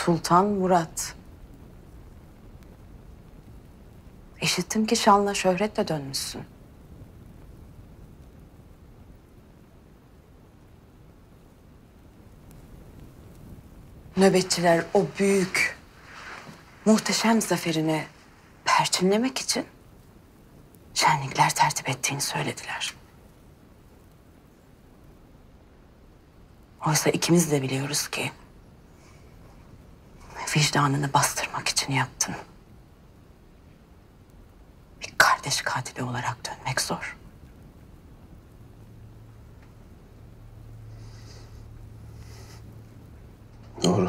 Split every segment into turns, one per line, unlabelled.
Sultan Murat. İşittim ki şanla şöhretle dönmüşsün. Nöbetçiler o büyük, muhteşem zaferini perçinlemek için şenlikler tertip ettiğini söylediler. Oysa ikimiz de biliyoruz ki vicdanını bastırmak için yaptın. Bir kardeş katili olarak dönmek zor.
Doğru.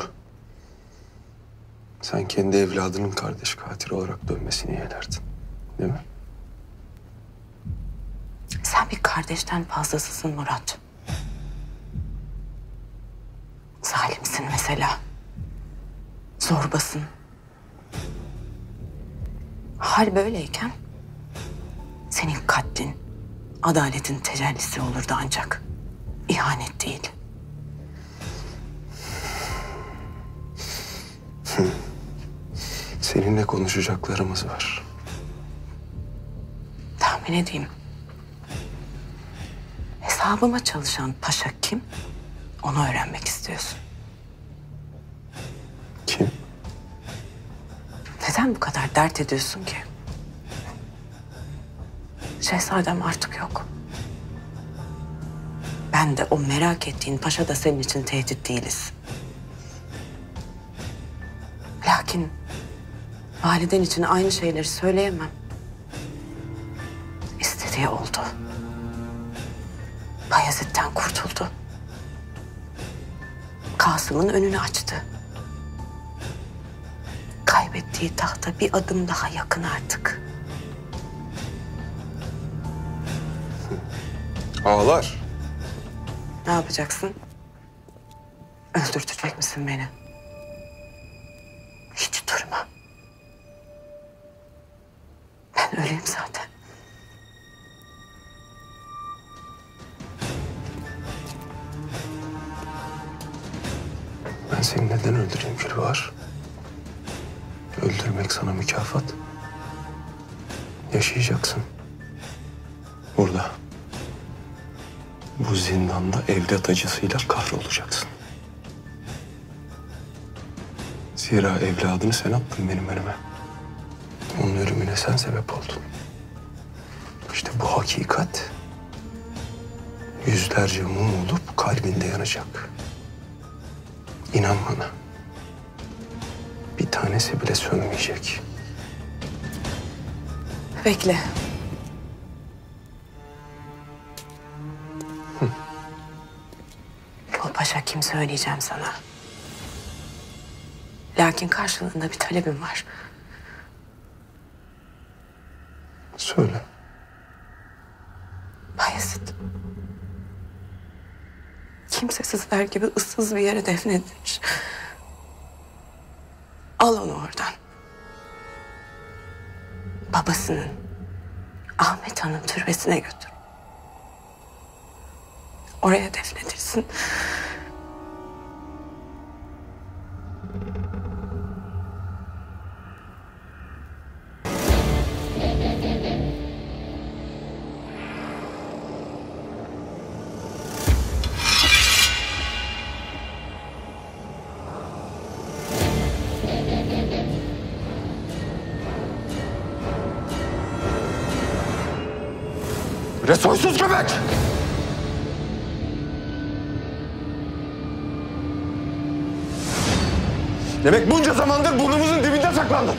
Sen kendi evladının kardeş katili olarak dönmesini yeğlerdin. Değil mi?
Sen bir kardeşten fazlasısın Murat. Zalimsin mesela. Zorbasın. Hal böyleyken senin katlin adaletin tecellisi olurdu ancak. İhanet değil.
Seninle konuşacaklarımız var.
Tahmin edeyim. Hesabıma çalışan paşa kim? Onu öğrenmek istiyorsun.
Kim?
Neden bu kadar dert ediyorsun ki? Şehzadem artık yok. Ben de o merak ettiğin paşa da senin için tehdit değiliz. Lakin validen için aynı şeyleri söyleyemem. İstediği oldu. Bayezid'den kurtuldu. Kasım'ın önünü açtı. Kaybettiği tahta bir adım daha yakın artık.
Ağlar.
Ne yapacaksın? Öldürtecek misin beni? Hiç durma. Ben öleyim zaten.
Ben seni neden öldüreyim Gülbahar? Öldürmek sana mükafat. Yaşayacaksın. Burada. Bu zindanda evlat acısıyla kahrolacaksın. Zira evladını sen attın benim önüme. Onun ölümüne sen sebep oldun. İşte bu hakikat yüzlerce mum olup kalbinde yanacak. İnan bana. Bir tanesi bile sönmeyecek.
Bekle. O paşa kim söyleyeceğim sana. Lakin karşılığında bir talebim var.
Söyle.
Bayezid. Kimsesizler gibi ıssız bir yere defnedilmiş. Al onu oradan. Babasının Ahmet Han'ın türbesine götür. Oraya defnedilsin.
Bre soysuz köpek! Demek bunca zamandır burnumuzun dibinde saklandın.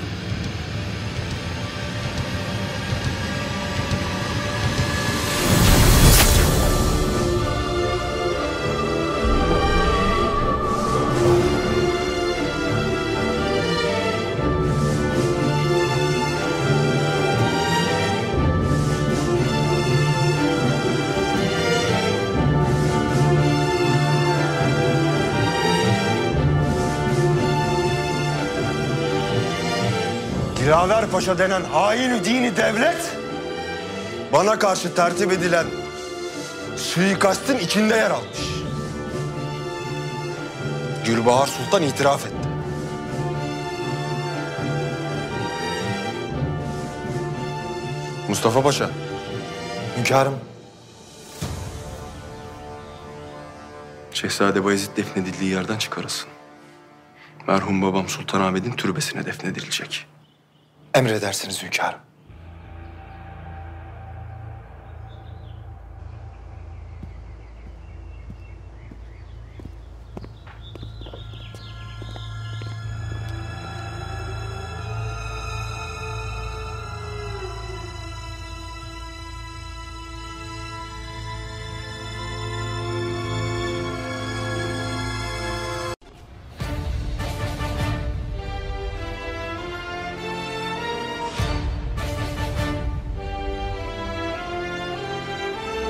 Dilaver Paşa denen hain dini devlet bana karşı tertip edilen suikastın içinde yer almış. Gülbahar Sultan itiraf etti.
Mustafa Paşa.
Hünkârım.
Şehzade Bayezid defnedildiği yerden çıkarılsın. Merhum babam Sultanahmet'in türbesine defnedilecek.
Emredersiniz hünkârım.